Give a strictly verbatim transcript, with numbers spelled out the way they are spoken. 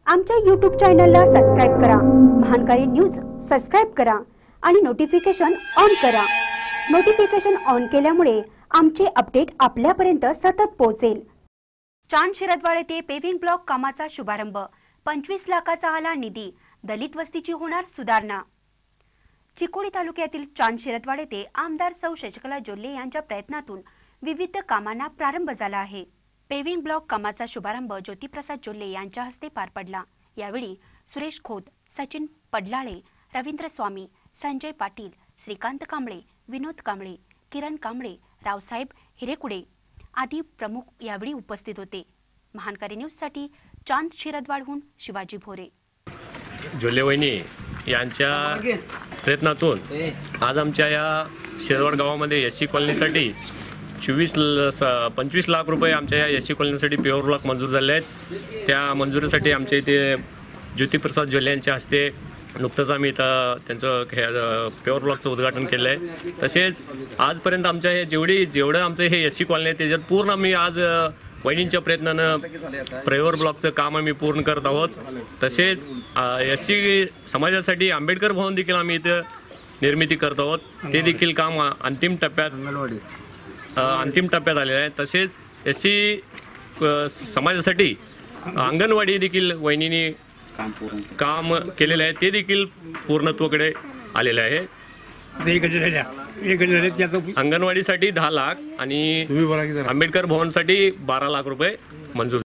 आमच्या यूट्यूब चॅनलला सबस्क्राइब करा, महानकारी न्यूज सबस्क्राइब करा आणि नोटिफिकेशन ऑन करा। नोटिफिकेशन ऑन केल्यामुळे आमचे अपडेट आपल्यापर्यंत सतत पोहोचेल। चांद शिरदवाड येथे पेव्हिंग ब्लॉक कामाचा शुभारंभ, पंचवीस लाखाचा आला निधी, दलित वस्तीची होणार सुधारणा। चिकोडी तालुक्यातील चांद शिरदवाड येथे आमदार सौ शशिकला जोल्ले यांच्या प्रयत्नातून विविध कामांना प्रारंभ झाला आहे। पेव्हिंग ब्लॉक कामाचा शुभारंभ ज्योतिप्रसाद जोल्ले यांच्या हस्ते पार पडला। यावेळी सुरेश खोत, सचिन पडलाळे, रवींद्र स्वामी, संजय पाटील, श्रीकांत कांबळे, विनोद कांबळे, किरण कांबळे, रावसाहेब हिरेकुडे आदी प्रमुख यावेळी उपस्थित होते। महानकारी न्यूजसाठी चांद शिरदवाडहून शिवाजी भोरे। जोल्ले वहिनी यांच्या प्रयत्नातून आज आमच्या या शिरदवाड गावामध्ये एस सी कॉलनीसाठी चोवीस पंचवीस लाख रुपये आमच्या या एस सी कॉलनीसाठी पेवर ब्लॉक मंजूर झाले आहेत। त्या मंजुरीसाठी आमच्या इथे ज्योतिप्रसाद जोल्ले यांच्या हस्ते नुकतंच आम्ही इथं त्यांचं पेवर ब्लॉकचं उद्घाटन केलं आहे। तसेच आजपर्यंत आमच्या हे जेवढी जेवढं आमचं हे एस सी कॉलनी आहे त्याच्यात पूर्ण आम्ही आज वहिनींच्या प्रयत्नानं पेवर ब्लॉकचं काम आम्ही पूर्ण करत आहोत। तसेच एस सी समाजासाठी आंबेडकर भवन देखील आम्ही इथं निर्मिती करत आहोत, ते देखील काम अंतिम टप्प्यात अंतिम टप्प्यात आलेलं आहे। तसेच एस सी समाजासाठी अंगणवाडी देखील वहिनींनी काम केलेलं आहे, ते देखील पूर्णत्वाकडे आलेलं आहे। अंगणवाडीसाठी दहा लाख आणि आंबेडकर भवनसाठी बारा लाख रुपये मंजूर।